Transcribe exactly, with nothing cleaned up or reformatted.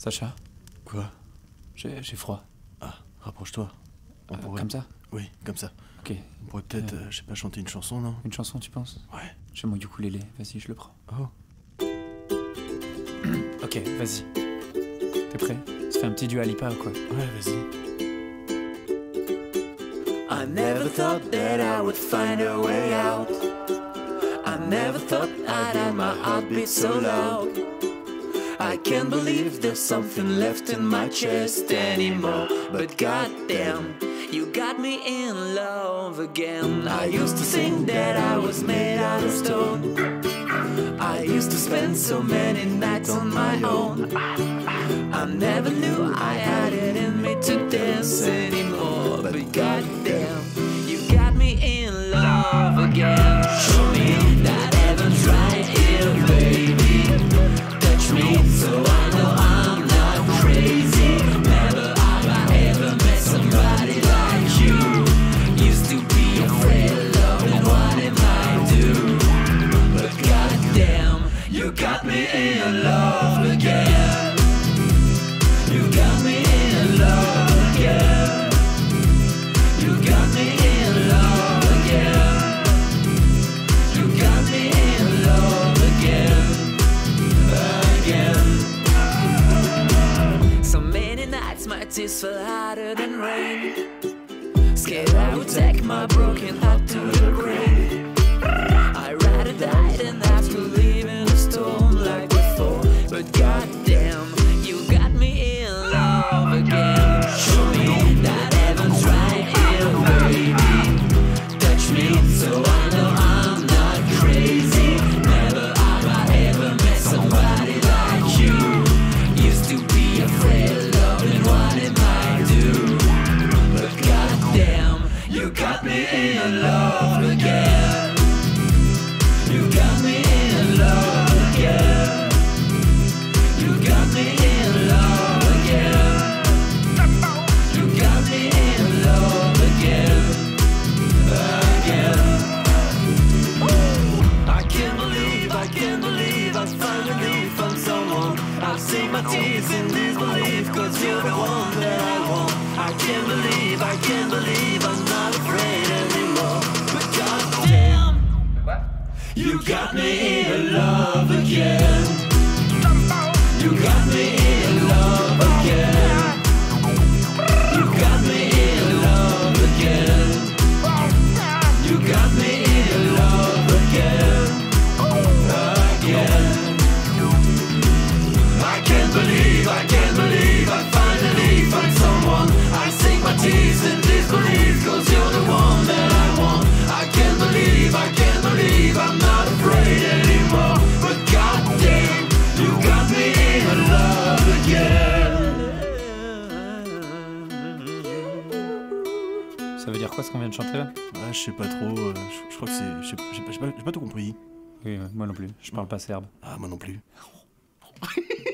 Sacha, Quoi? j'ai j'ai froid. Ah, rapproche-toi. On Euh, pourrait... Comme ça? Oui, comme ça. Ok. On pourrait peut-être, Euh. euh, je sais pas, chanter une chanson, non? Une chanson, tu penses? Ouais. J'ai mon ukulélé, vas-y, je le prends. Oh. Ok, vas-y. T'es prêt? On se fait un petit Dua Lipa ou quoi? Ouais, vas-y. I never thought that I would find a way out. I never thought I'd have my heartbeat so loud. I can't believe there's something left in my chest anymore. But goddamn, you got me in love again. I used to think that I was made out of stone. I used to spend so many nights on my own. I never knew I had it in me to dance anymore. But goddamn, you got me in love again. Show me that heaven's right here, baby. Touch me so I know I'm not crazy. Never have I ever met somebody like you. Used to be afraid of love, and what am I do? But goddamn, you got me in love again. You got me in love again. You got me in love again. You got me in love again. Again. So many nights my tears fell harder than rain. Scared I would take my broken heart to the grave. I'd rather die than have to live in a storm like before. But goddamn, you got me in love again. Show me that heaven's right here, baby. Touch me so I know I'm not crazy. Never have I ever met somebody like you. Used to be afraid of love, and what am I do? But goddamn, you got me in love again. You got me in love again. You got me in love again. You got me in love again. Again. I can't believe, I can't believe I finally found someone. I've seen my tears in disbelief, cause you're the one that I want. I can't believe, I can't believe I'm not afraid anymore. But goddamn, you got me in love again. You got me in love again. You got me in love again. You got me in love again. Again. I can't believe, I can't believe I finally found someone. I sink my teeth in disbelief, cause you're the one that I want. I can't believe, I can't believe I'm not afraid anymore. But goddamn, you got me in love again. Ça veut dire quoi ce qu'on vient de chanter là? Ouais, je sais pas trop, euh, je, je crois que c'est... J'ai j'ai pas, j'ai pas, j'ai pas tout compris. Oui, moi non plus, je parle pas serbe. Ah, moi non plus.